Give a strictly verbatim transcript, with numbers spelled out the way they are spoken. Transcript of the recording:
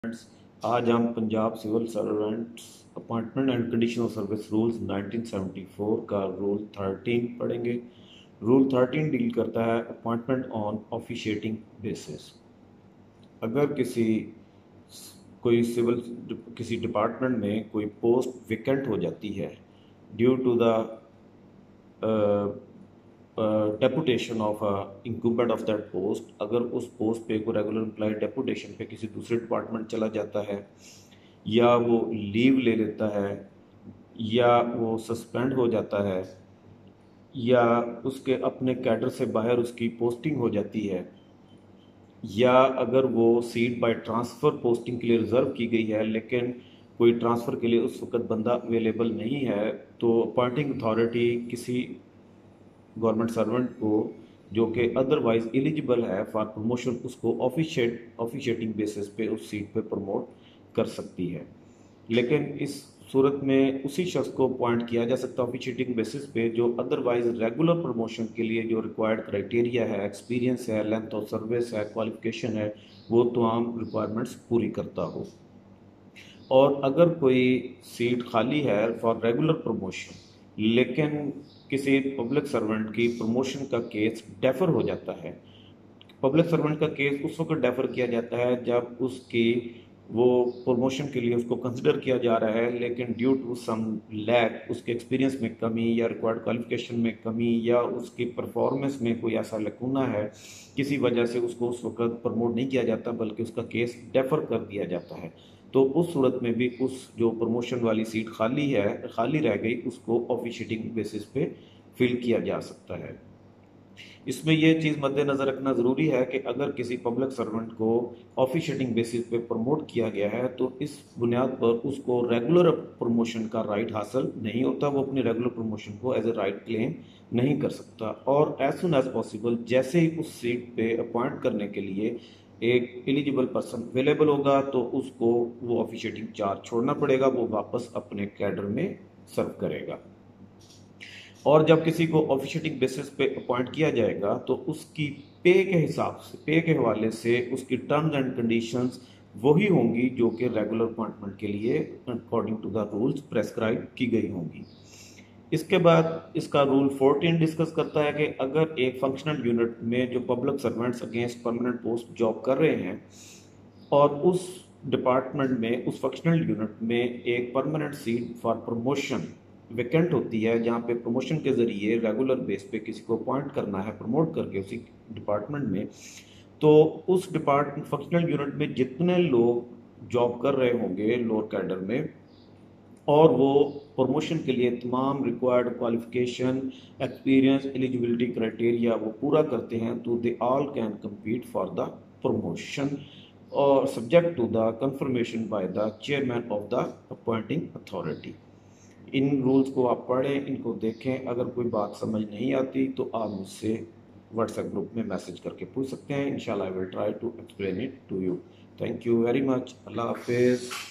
Friends, आज हम Punjab civil servants appointment and condition of service rules nineteen seventy four का rule thirteen पढ़ेंगे। Rule thirteen deal करता है अपॉइंटमेंट ऑन ऑफिशिएटिंग बेसिस। अगर किसी कोई सिविल किसी डिपार्टमेंट में कोई पोस्ट वेकेंट हो जाती है due to the deputation of incumbent of that post, अगर उस पोस्ट पे कोई रेगुलर एम्प्लॉय डेपुटेशन पे किसी दूसरे डिपार्टमेंट चला जाता है या वो लीव ले लेता है या वो सस्पेंड हो जाता है या उसके अपने कैडर से बाहर उसकी पोस्टिंग हो जाती है या अगर वो सीट बाय ट्रांसफ़र पोस्टिंग के लिए रिज़र्व की गई है लेकिन कोई ट्रांसफ़र के लिए उस वक्त बंदा अवेलेबल नहीं है, तो अपॉइंटिंग अथॉरिटी किसी गवर्नमेंट सर्वेंट को जो कि अदरवाइज एलिजिबल है फॉर प्रमोशन उसको ऑफिशिएट ऑफिशिएटिंग बेसिस पे उस सीट पे प्रमोट कर सकती है। लेकिन इस सूरत में उसी शख्स को अपॉइंट किया जा सकता है ऑफिशिएटिंग बेसिस पे जो अदरवाइज रेगुलर प्रमोशन के लिए जो रिक्वायर्ड क्राइटेरिया है, एक्सपीरियंस है, लेंथ ऑफ सर्विस है, क्वालिफिकेशन है, वो तमाम रिक्वायरमेंट्स पूरी करता हो। और अगर कोई सीट खाली है फॉर रेगुलर प्रमोशन लेकिन किसी पब्लिक सर्वेंट की प्रमोशन का केस डेफर हो जाता है, पब्लिक सर्वेंट का केस उस वक्त डेफर किया जाता है जब उसकी वो प्रमोशन के लिए उसको कंसिडर किया जा रहा है लेकिन ड्यू टू सम लैक, उसके एक्सपीरियंस में कमी या रिक्वायर्ड क्वालिफिकेशन में कमी या उसकी परफॉर्मेंस में कोई ऐसा लकूना है, किसी वजह से उसको उस वक्त प्रमोट नहीं किया जाता बल्कि उसका केस डेफर कर दिया जाता है। तो उस सूरत में भी उस जो प्रमोशन वाली सीट खाली है खाली रह गई उसको ऑफिशिएटिंग बेसिस पे फिल किया जा सकता है। इसमें यह चीज़ मद्देनज़र रखना ज़रूरी है कि अगर किसी पब्लिक सर्वेंट को ऑफिशिएटिंग बेसिस पे प्रमोट किया गया है तो इस बुनियाद पर उसको रेगुलर प्रमोशन का राइट हासिल नहीं होता, वो अपनी रेगुलर प्रमोशन को एज ए राइट क्लेम नहीं कर सकता। और एज सुन एज पॉसिबल जैसे ही उस सीट पे अपॉइंट करने के लिए एक एलिजिबल पर्सन अवेलेबल होगा तो उसको वो ऑफिशिएटिंग चार्ज छोड़ना पड़ेगा, वो वापस अपने कैडर में सर्व करेगा। और जब किसी को ऑफिशिएटिंग बेसिस पे अपॉइंट किया जाएगा तो उसकी पे के हिसाब से, पे के हवाले से उसकी टर्म्स एंड कंडीशंस वही होंगी जो कि रेगुलर अपॉइंटमेंट के लिए according to the rules prescribe की गई होंगी। इसके बाद इसका रूल फोर्टीन डिस्कस करता है कि अगर एक फंक्शनल यूनिट में जो public servants against permanent post job कर रहे हैं और उस डिपार्टमेंट में उस फंक्शनल यूनिट में एक permanent seat for promotion vacant होती है जहाँ पे प्रमोशन के ज़रिए रेगुलर बेस पे किसी को अपॉइंट करना है प्रमोट करके उसी डिपार्टमेंट में, तो उस डिपार्टमेंट फंक्शनल यूनिट में जितने लोग जॉब कर रहे होंगे लोअर कैडर में और वो प्रमोशन के लिए तमाम required qualification, experience, eligibility criteria वो पूरा करते हैं तो they all can compete for the promotion और subject to the confirmation by the chairman of the appointing authority. इन रूल्स को आप पढ़ें, इनको देखें। अगर कोई बात समझ नहीं आती तो आप मुझसे व्हाट्सएप ग्रुप में मैसेज करके पूछ सकते हैं। इंशाल्लाह I will try to explain it to you. Thank you very much. अल्लाह हाफिज़।